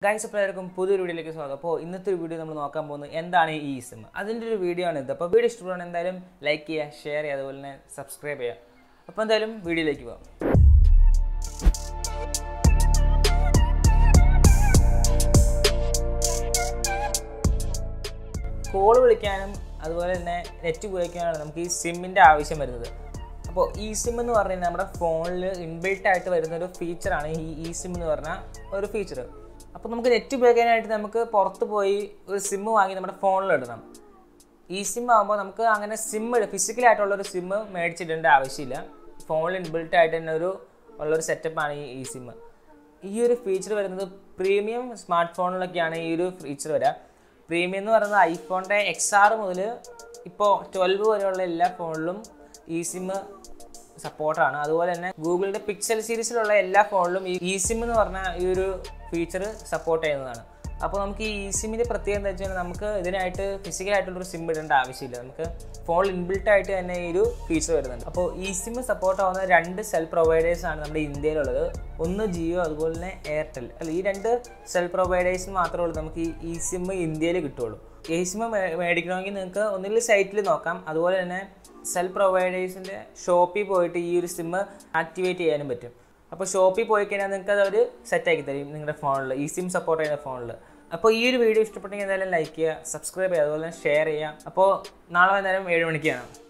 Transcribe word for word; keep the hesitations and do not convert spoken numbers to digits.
Guys, welcome to the video. So, in this video, we will talk about eSIM. That's the video. If you like this video, like it, share it, and subscribe it. So, let's go to the video. Call വിളിക്കാനും അതുപോലെ തന്നെ net ഉപയോഗിക്കാനാണ് നമുക്ക് ഈ സിമ്മിന്റെ ആവശ്യം വരുന്നത്. അപ്പോൾ eSIM എന്ന് പറയുന്നത് നമ്മുടെ ഫോണിൽ ഇൻബിൽറ്റ് ആയിട്ട് വരുന്ന ഒരു ഫീച്ചർ ആണ് ഈ eSIM എന്ന് പറഞ്ഞ ഒരു ഫീച്ചർ. അപ്പോൾ നമുക്ക് നെറ്റ് ഉപയോഗിക്കാനായിട്ട് നമുക്ക് പുറത്ത് പോയി ഒരു സിം വാങ്ങി നമ്മുടെ ഫോണിൽ ഇടണം. eSIM ആകുമ്പോൾ നമുക്ക് അങ്ങനെ സിം ഫിസിക്കൽ ആയിട്ടുള്ള ഒരു സിം മേടിച്ചിടേണ്ട ആവശ്യമില്ല. ഫോണിൽ ഇൻബിൽറ്റ് ആയിട്ട് തന്നെ ഒരു ഉള്ളൊരു സെറ്റപ്പാണ് ഈ eSIM. ഈ ഒരു ഫീച്ചർ വരുന്നത് പ്രീമിയം സ്മാർട്ട് ഫോണിലൊക്കെയാണ് ഈ ഒരു ഫീച്ചർ വരിക. പ്രീമിയം എന്ന് പറയുന്നത് ഐഫോണിൻ്റെ എക്സ് ആർ മുതൽ ഇപ്പോൾ ട്വൽവ് വരെയുള്ള എല്ലാ ഫോണിലും eSIM സപ്പോർട്ടാണ്. അതുപോലെ തന്നെ ഗൂഗിളിൻ്റെ പിക്സൽ സീരീസിലുള്ള എല്ലാ ഫോണിലും ഈ eSIM എന്ന് പറഞ്ഞ ഈ ഒരു ഫീച്ചർ സപ്പോർട്ട് ചെയ്യുന്നതാണ്. അപ്പോൾ നമുക്ക് ഈ eSIMൻ്റെ പ്രത്യേകത എന്താ വെച്ചാൽ നമുക്ക് ഇതിനായിട്ട് ഫിസിക്കലായിട്ടുള്ളൊരു സിം ഇടേണ്ട ആവശ്യമില്ല. നമുക്ക് ഫോണിൽ ഇൻബിൽറ്റ് ആയിട്ട് തന്നെ ഈ ഒരു ഫീച്ചർ വരുന്നുണ്ട്. അപ്പോൾ eSIM സപ്പോർട്ട് ആവുന്ന രണ്ട് സെൽ പ്രൊവൈഡേഴ്സാണ് നമ്മുടെ ഇന്ത്യയിലുള്ളത്. ഒന്ന് ജിയോ, അതുപോലെ തന്നെ എയർടെൽ. അല്ല, ഈ രണ്ട് സെൽ പ്രൊവൈഡേഴ്സിന് മാത്രമേ ഉള്ളൂ നമുക്ക് ഈ eSIM ഇന്ത്യയിൽ കിട്ടുള്ളൂ. eSIM മേടിക്കണമെങ്കിൽ നിങ്ങൾക്ക് ഒന്നുകിൽ സൈറ്റിൽ നോക്കാം, അതുപോലെ തന്നെ സെൽ പ്രൊവൈഡേഴ്സിൻ്റെ ഷോപ്പിൽ പോയിട്ട് ഈ ഒരു സിം ആക്ടിവേറ്റ് ചെയ്യാനും പറ്റും. അപ്പോൾ ഷോപ്പിൽ പോയി കഴിഞ്ഞാൽ നിങ്ങൾക്ക് അത് അവർ സെറ്റാക്കി തരും നിങ്ങളുടെ ഫോണിൽ, eSIM സപ്പോർട്ട് ചെയ്യുന്ന ഫോണിൽ. അപ്പോൾ ഈ ഒരു വീഡിയോ ഇഷ്ടപ്പെട്ടെങ്കിൽ എന്തായാലും ലൈക്ക് ചെയ്യുക, സബ്സ്ക്രൈബ് ചെയ്യുക, അതുപോലെ തന്നെ ഷെയർ ചെയ്യുക. അപ്പോൾ നാളെ വൈകുന്നേരം ഏഴ് മണിക്കാണ്.